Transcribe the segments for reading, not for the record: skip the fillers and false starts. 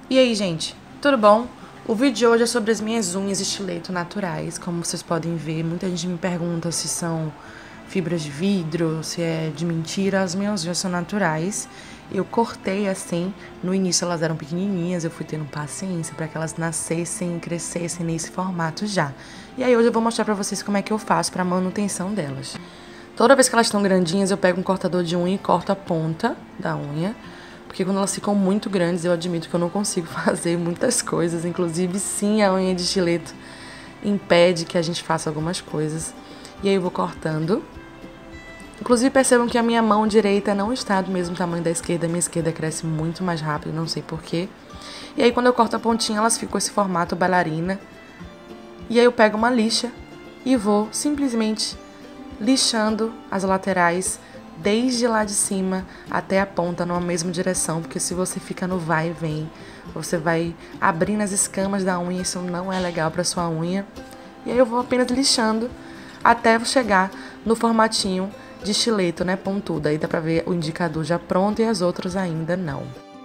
E aí, gente, tudo bom? O vídeo de hoje é sobre as minhas unhas estileto naturais. Como vocês podem ver, muita gente me pergunta se são fibras de vidro, se é de mentira. As minhas unhas são naturais. Eu cortei assim, no início elas eram pequenininhas, eu fui tendo paciência para que elas nascessem e crescessem nesse formato já. E aí hoje eu vou mostrar pra vocês como é que eu faço pra manutenção delas. Toda vez que elas estão grandinhas, eu pego um cortador de unha e corto a ponta da unha. Porque quando elas ficam muito grandes, eu admito que eu não consigo fazer muitas coisas. Inclusive, sim, a unha de estileto impede que a gente faça algumas coisas. E aí eu vou cortando. Inclusive, percebam que a minha mão direita não está do mesmo tamanho da esquerda. A minha esquerda cresce muito mais rápido, não sei porquê. E aí, quando eu corto a pontinha, elas ficam esse formato bailarina. E aí eu pego uma lixa e vou simplesmente lixando as laterais, desde lá de cima até a ponta, numa mesma direção, porque se você fica no vai e vem, você vai abrindo as escamas da unha, isso não é legal para sua unha. E aí eu vou apenas lixando até chegar no formatinho de estileto, né, pontudo. Aí dá pra ver o indicador já pronto e as outras ainda não.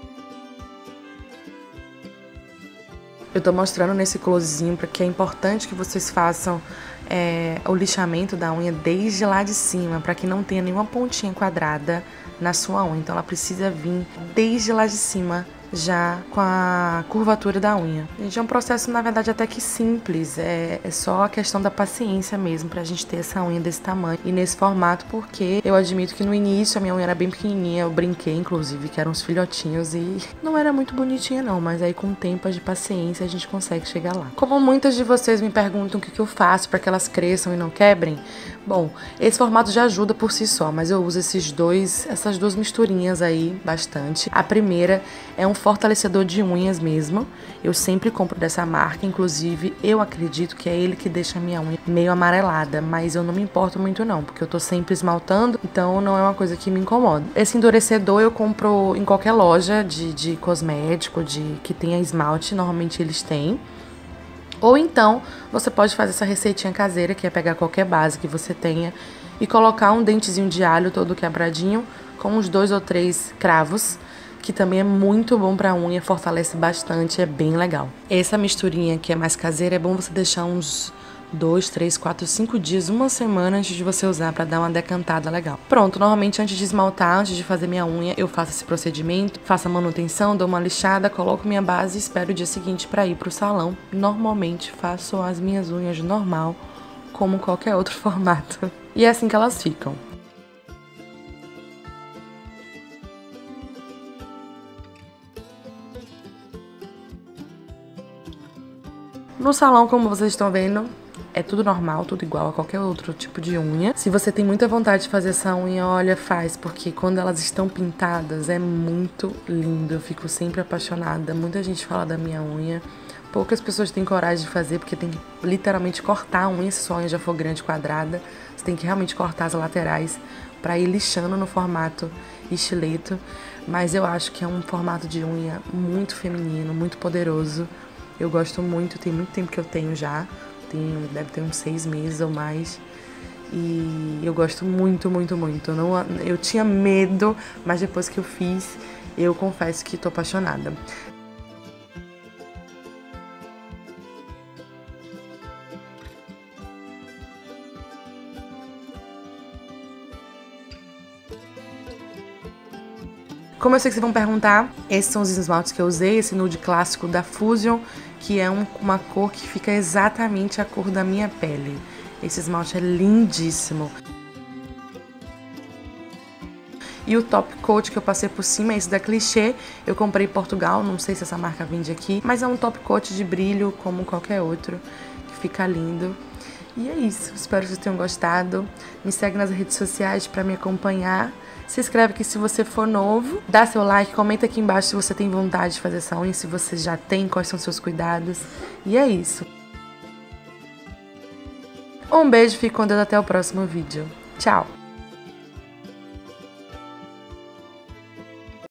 Eu tô mostrando nesse closezinho porque é importante que vocês façam o lixamento da unha desde lá de cima, para que não tenha nenhuma pontinha quadrada na sua unha. Então ela precisa vir desde lá de cima, já com a curvatura da unha. Gente, é um processo, na verdade, até que simples. É só a questão da paciência mesmo pra gente ter essa unha desse tamanho e nesse formato, porque eu admito que no início a minha unha era bem pequenininha. Eu brinquei, inclusive, que eram uns filhotinhos e não era muito bonitinha não, mas aí com o tempo de paciência a gente consegue chegar lá. Como muitas de vocês me perguntam o que eu faço para que elas cresçam e não quebrem, bom, esse formato já ajuda por si só, mas eu uso essas duas misturinhas aí bastante. A primeira é um fortalecedor de unhas mesmo. Eu sempre compro dessa marca, inclusive eu acredito que é ele que deixa a minha unha meio amarelada, mas eu não me importo muito não, porque eu tô sempre esmaltando, então não é uma coisa que me incomoda. Esse endurecedor eu compro em qualquer loja de cosmético, que tenha esmalte, normalmente eles têm. Ou então, você pode fazer essa receitinha caseira, que é pegar qualquer base que você tenha e colocar um dentezinho de alho todo quebradinho com uns 2 ou 3 cravos, que também é muito bom pra unha, fortalece bastante, é bem legal. Essa misturinha que é mais caseira, é bom você deixar uns 2, 3, 4, 5 dias, uma semana antes de você usar pra dar uma decantada legal. Pronto, normalmente antes de esmaltar, antes de fazer minha unha, eu faço esse procedimento, faço a manutenção, dou uma lixada, coloco minha base e espero o dia seguinte pra ir pro salão. Normalmente faço as minhas unhas normal, como qualquer outro formato. E é assim que elas ficam. No salão, como vocês estão vendo, é tudo normal, tudo igual a qualquer outro tipo de unha. Se você tem muita vontade de fazer essa unha, olha, faz, porque quando elas estão pintadas é muito lindo. Eu fico sempre apaixonada. Muita gente fala da minha unha. Poucas pessoas têm coragem de fazer, porque tem que literalmente cortar a unha, se sua unha já for grande, quadrada. Você tem que realmente cortar as laterais pra ir lixando no formato estileto. Mas eu acho que é um formato de unha muito feminino, muito poderoso. Eu gosto muito, tem muito tempo que eu tenho já. Deve ter uns 6 meses ou mais. E eu gosto muito, muito, muito. Eu tinha medo, mas depois que eu fiz, eu confesso que tô apaixonada. Como eu sei que vocês vão perguntar, esses são os esmaltes que eu usei, esse nude clássico da Fusion, que é uma cor que fica exatamente a cor da minha pele. Esse esmalte é lindíssimo. E o top coat que eu passei por cima é esse da Clichê. Eu comprei em Portugal, não sei se essa marca vende aqui, mas é um top coat de brilho como qualquer outro, que fica lindo. E é isso, espero que vocês tenham gostado. Me segue nas redes sociais para me acompanhar. Se inscreve aqui se você for novo. Dá seu like, comenta aqui embaixo se você tem vontade de fazer essa unha, se você já tem, quais são seus cuidados. E é isso. Um beijo, fique com Deus, até o próximo vídeo. Tchau!